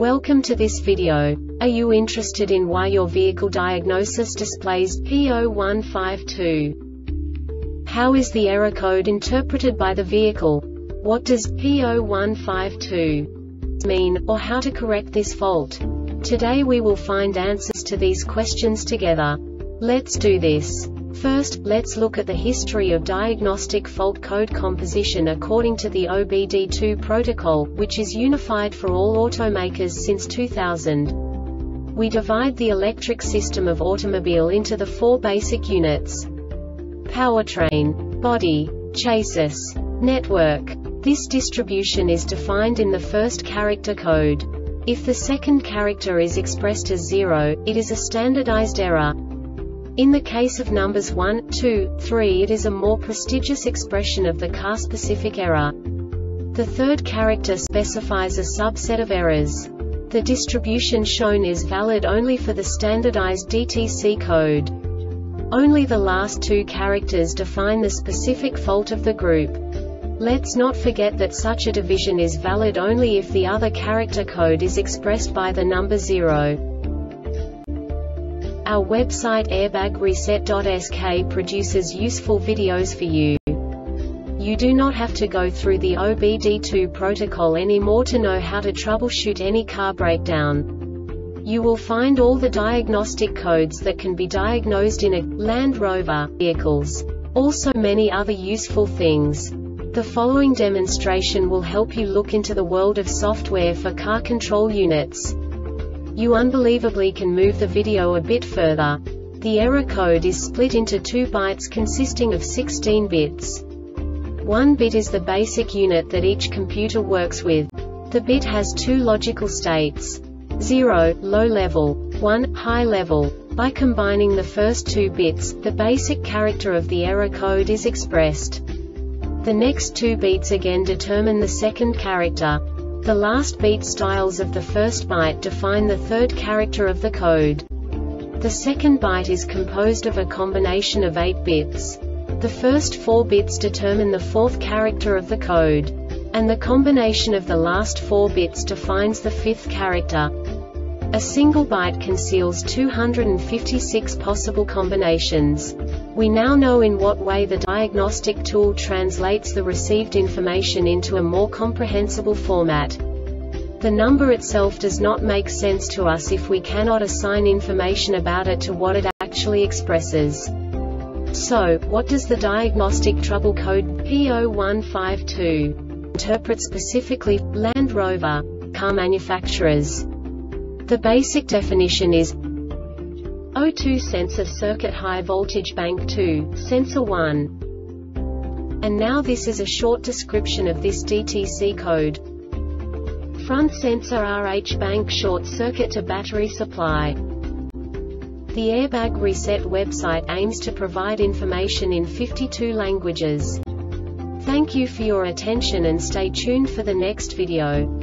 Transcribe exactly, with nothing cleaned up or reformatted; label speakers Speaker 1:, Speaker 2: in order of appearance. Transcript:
Speaker 1: Welcome to this video. Are you interested in why your vehicle diagnosis displays P zero one five two? How is the error code interpreted by the vehicle? What does P zero one five two mean, or how to correct this fault? Today we will find answers to these questions together. Let's do this. First, let's look at the history of diagnostic fault code composition according to the O B D two protocol, which is unified for all automakers since two thousand. We divide the electric system of automobile into the four basic units: powertrain, body, chassis, network. This distribution is defined in the first character code. If the second character is expressed as zero, it is a standardized error. In the case of numbers one, two, three, it is a more prestigious expression of the car-specific error. The third character specifies a subset of errors. The distribution shown is valid only for the standardized D T C code. Only the last two characters define the specific fault of the group. Let's not forget that such a division is valid only if the other character code is expressed by the number zero. Our website airbag reset dot S K produces useful videos for you. You do not have to go through the O B D two protocol anymore to know how to troubleshoot any car breakdown. You will find all the diagnostic codes that can be diagnosed in a Land Rover vehicles. Also many other useful things. The following demonstration will help you look into the world of software for car control units. You unbelievably can move the video a bit further. The error code is split into two bytes consisting of sixteen bits. One bit is the basic unit that each computer works with. The bit has two logical states: zero, low level, one, high level. By combining the first two bits, the basic character of the error code is expressed. The next two bits again determine the second character. The last beat styles of the first byte define the third character of the code. The second byte is composed of a combination of eight bits. The first four bits determine the fourth character of the code. And the combination of the last four bits defines the fifth character. A single byte conceals two hundred fifty-six possible combinations. We now know in what way the diagnostic tool translates the received information into a more comprehensible format. The number itself does not make sense to us if we cannot assign information about it to what it actually expresses. So, what does the diagnostic trouble code P zero one five two interpret specifically for Land Rover car manufacturers? The basic definition is O two sensor circuit high voltage bank two, sensor one. And now this is a short description of this D T C code. Front sensor R H bank short circuit to battery supply. The Airbag Reset website aims to provide information in fifty-two languages. Thank you for your attention and stay tuned for the next video.